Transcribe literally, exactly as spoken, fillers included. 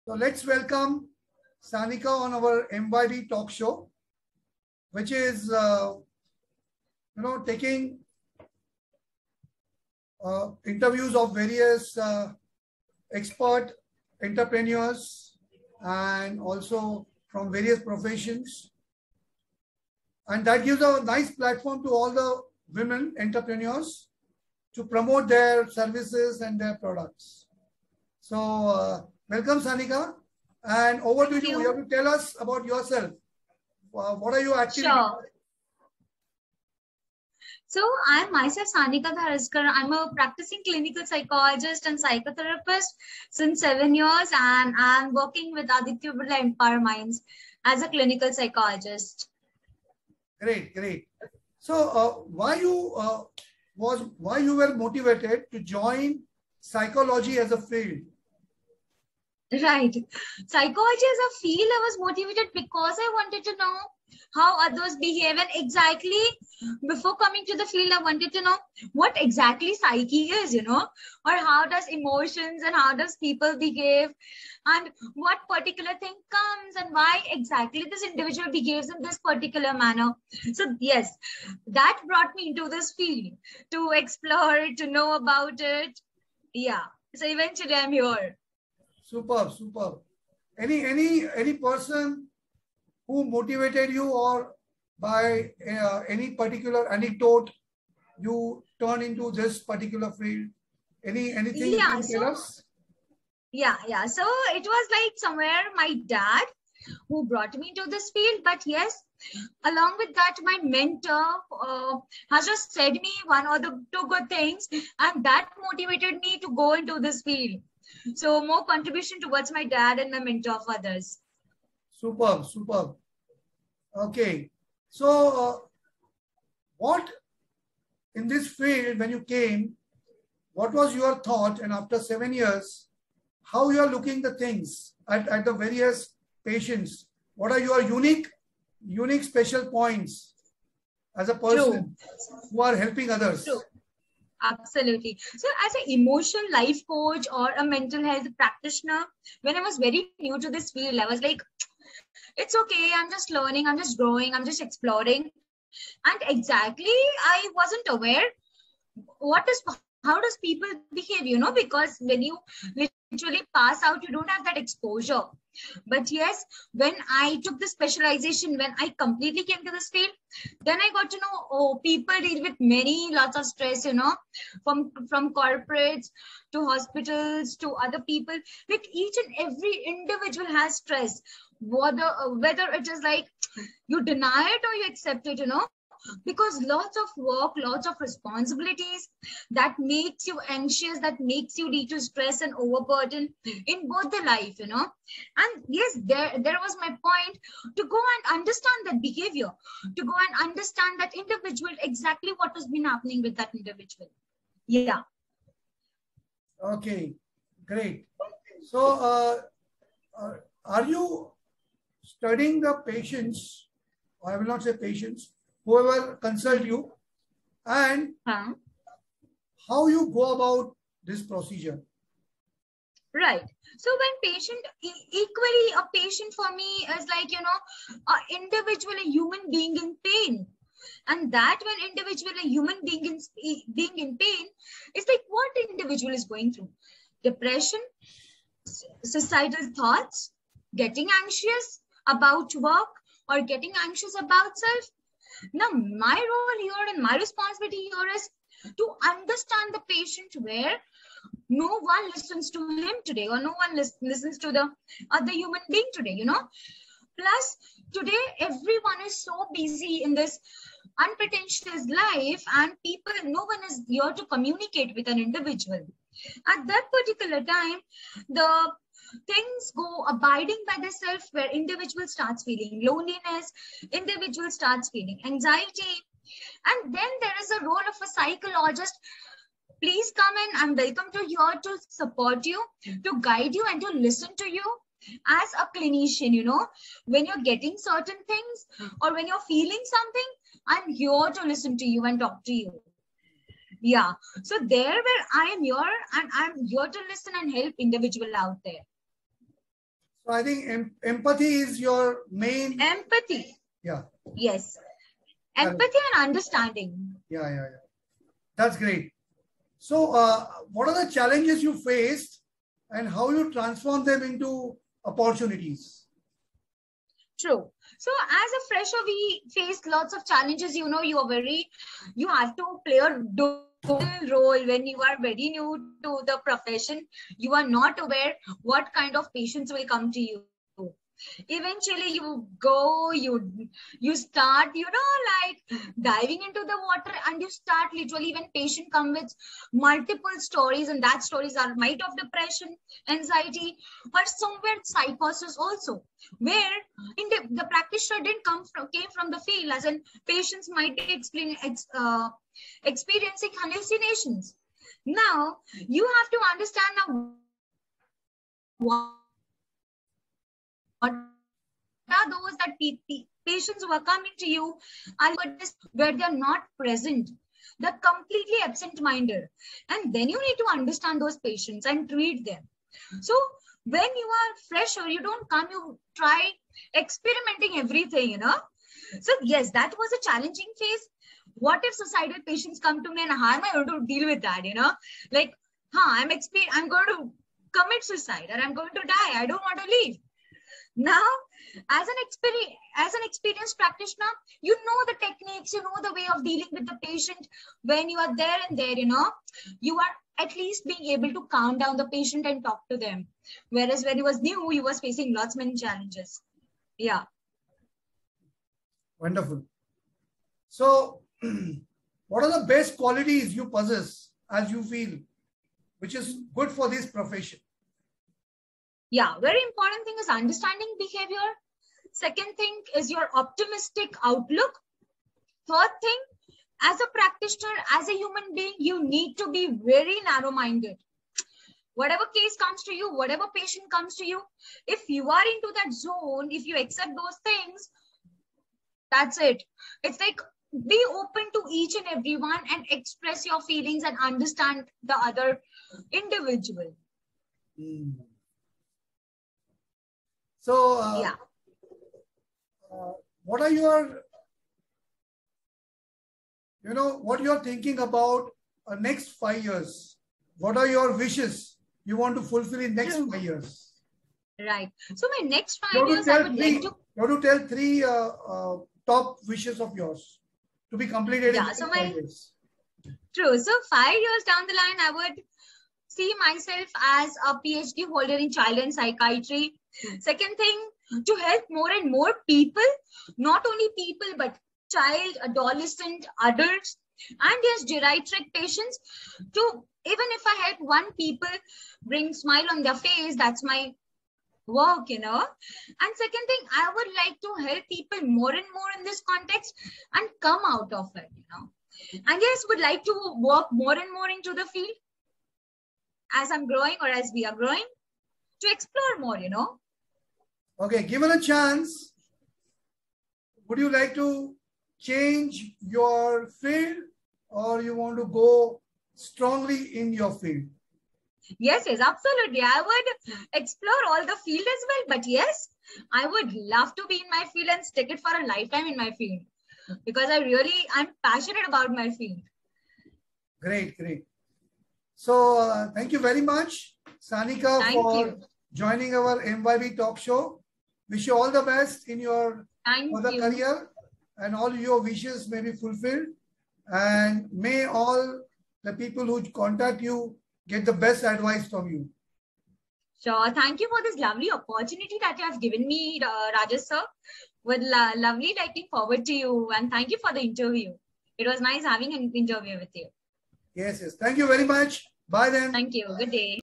So let's welcome Sanika on our M Y D talk show, which is, uh, you know, taking uh, interviews of various uh, expert entrepreneurs and also from various professions. And that gives a nice platform to all the women entrepreneurs to promote their services and their products. So uh, welcome, Sanika. And over Thank to you. you. You have to tell us about yourself. Uh, what are your activities? Sure. So I'm myself Sanika Dharaskar. I'm a practicing clinical psychologist and psychotherapist since seven years, and I'm working with Aditya Birla Empire Minds as a clinical psychologist. Great, great. So uh, why you uh, was why you were motivated to join psychology as a field? Right. Psychology as a field, I was motivated because I wanted to know how others behave, and exactly before coming to the field, I wanted to know what exactly psyche is, you know, or how does emotions and how does people behave, and what particular thing comes and why exactly this individual behaves in this particular manner. So yes, that brought me into this field to explore, to know about it. Yeah. So eventually I'm here. Superb, superb. Any any any person who motivated you, or by uh, any particular anecdote you turn into this particular field? Any anything Yeah, you can so, tell us? Yeah, yeah. So it was like somewhere my dad who brought me to this field. But yes, along with that, my mentor uh, has just said me one or the two good things, and that motivated me to go into this field. So more contribution towards my dad and my mentor of others. Superb, superb. Okay. So uh, what in this field, when you came, what was your thought? And after seven years, how you are looking the things at, at the various patients? What are your unique, unique special points as a person True. who are helping others? True. Absolutely. So as an emotional life coach or a mental health practitioner, when I was very new to this field, I was like, it's okay, I'm just learning, I'm just growing, I'm just exploring. And exactly, I wasn't aware what is, how does people behave, you know, because when you literally pass out, you don't have that exposure. But yes, when I took the specialization, when I completely came to this field, then I got to know, oh, people deal with many lots of stress, you know, from from corporates to hospitals to other people. Like each and every individual has stress, whether whether it is like you deny it or you accept it, you know, because lots of work, lots of responsibilities that makes you anxious, that makes you lead to stress and overburden in both the life, you know. And yes, there there was my point, to go and understand that behavior, to go and understand that individual, exactly what has been happening with that individual. Yeah. Okay, great. So uh, uh, are you studying the patients, or I will not say patients, whoever consult you, and Huh? how you go about this procedure? Right. So when patient, equally a patient for me is like, you know, an individual, a human being in pain. And that when individual, a human being in, being in pain, is like what individual is going through? Depression, suicidal thoughts, getting anxious about work, or getting anxious about self. Now, my role here and my responsibility here is to understand the patient where no one listens to him today, or no one lis listens to the other human being today, you know. Plus, today, everyone is so busy in this unpretentious life, and people, no one is here to communicate with an individual. At that particular time, the things go abiding by the self, where individual starts feeling loneliness, individual starts feeling anxiety. And then there is a role of a psychologist. Please come in. I'm welcome to here to support you, to guide you, and to listen to you. As a clinician, you know, when you're getting certain things or when you're feeling something, I'm here to listen to you and talk to you. Yeah. So there where I am here, and I'm here to listen and help individual out there. So I think em empathy is your main. Empathy. Yeah. Yes. Empathy and understanding. Yeah, yeah, yeah. That's great. So uh, what are the challenges you faced and how you transform them into opportunities? True. So as a fresher, we faced lots of challenges. You know, you are very, you have to play a role when you are very new to the profession. You are not aware what kind of patients will come to you. Eventually you go, you you start, you know, like diving into the water, and you start literally when patient come with multiple stories, and that stories are might of depression, anxiety, or somewhere psychosis also, where in the, the practitioner didn't come from came from the field, as in patients might be explaining uh, experiencing hallucinations. Now you have to understand now what What are those that patients who are coming to you are where they're not present, they're completely absent-minded, and then you need to understand those patients and treat them. So when you are fresher, you don't come, you try experimenting everything, you know. So yes, that was a challenging phase. What if suicidal patients come to me, and how am I going to deal with that, you know? Like, huh, I'm exper I'm going to commit suicide, or I'm going to die, I don't want to leave. Now, as an experience, as an experienced practitioner, you know the techniques, you know the way of dealing with the patient. When you are there and there, you know, you are at least being able to calm down the patient and talk to them. Whereas when he was new, he was facing lots many challenges. Yeah. Wonderful. So, what are the best qualities you possess as you feel, which is good for this profession? Yeah, very important thing is understanding behavior. Second thing is your optimistic outlook. Third thing, as a practitioner, as a human being, you need to be very narrow-minded. Whatever case comes to you, whatever patient comes to you, if you are into that zone, if you accept those things, that's it. It's like be open to each and everyone and express your feelings and understand the other individual. Mm. So, uh, yeah. Uh, what are your, you know, what you're thinking about uh, next five years? What are your wishes you want to fulfill in next True. five years? Right. So my next five years, I would three, like to. You have to tell three uh, uh, top wishes of yours to be completed yeah, in so five my, years. True. So five years down the line, I would see myself as a PhD holder in child and psychiatry. Second thing, to help more and more people, not only people, but child, adolescent, adults, and yes, geriatric patients. To even if I help one people bring smile on their face, that's my work, you know. And second thing, I would like to help people more and more in this context and come out of it, you know. And yes, would like to work more and more into the field as I'm growing, or as we are growing, to explore more, you know. Okay, given a chance, would you like to change your field, or you want to go strongly in your field? Yes, yes, absolutely. I would explore all the field as well. But yes, I would love to be in my field and stick it for a lifetime in my field, because I really, I'm passionate about my field. Great, great. So uh, thank you very much, Sanika, thank for you. joining our M Y B talk show. Wish you all the best in your thank further you. career, and all your wishes may be fulfilled. And may all the people who contact you get the best advice from you. Sure. Thank you for this lovely opportunity that you have given me, uh, Rajesh sir. With lo lovely looking forward to you, and thank you for the interview. It was nice having an interview with you. Yes, yes. Thank you very much. Bye then. Thank you. Good day.